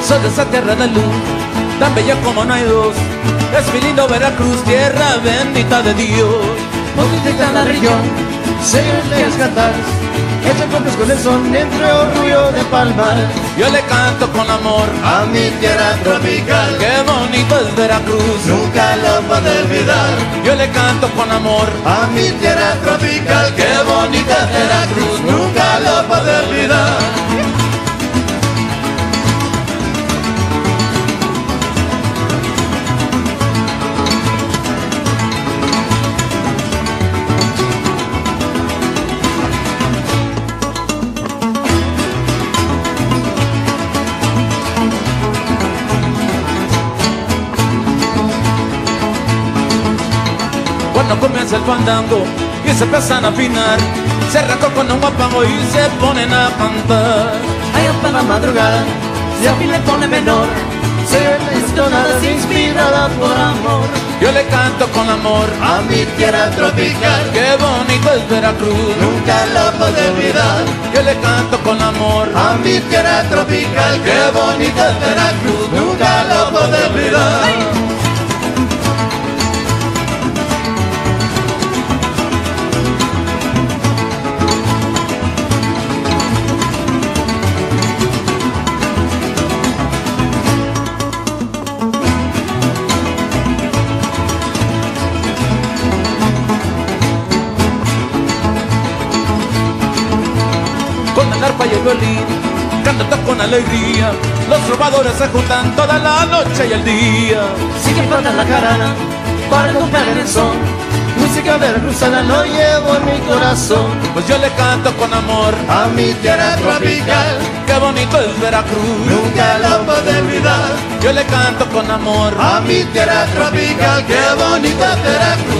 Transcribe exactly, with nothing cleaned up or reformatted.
Soy de esa tierra de luz, tan bella como no hay dos. Es mi lindo Veracruz, tierra bendita de Dios. Bonita la región, señores cantar, hecho compras con el son entre orgullo de palmar. Yo le canto con amor a mi tierra tropical, qué bonito es Veracruz, nunca lo podré olvidar. Yo le canto con amor a mi tierra tropical, qué bonita es Veracruz, nunca lo podré olvidar. Cuando comienza el fandango y se empiezan a afinar, se arrancó con un guapango y se ponen a cantar. Allá para la madrugada, si a fin le pone menor, se ven tonadas inspiradas por amor. Yo le canto con amor a mi tierra tropical, qué bonito es Veracruz, nunca lo podré olvidar. Yo le canto con amor a mi tierra tropical, qué bonito es Veracruz, nunca lo podré olvidar. ¡Ay! Con el arpa y el violín, cantando con alegría, los trovadores se juntan toda la noche y el día. Siguen plata la jarana para comprar el son, música veracruzana lo llevo en mi corazón. Pues yo le canto con amor a mi tierra tropical, qué bonito es Veracruz, nunca lo podré olvidar. Yo le canto con amor a mi tierra tropical, qué bonito es Veracruz,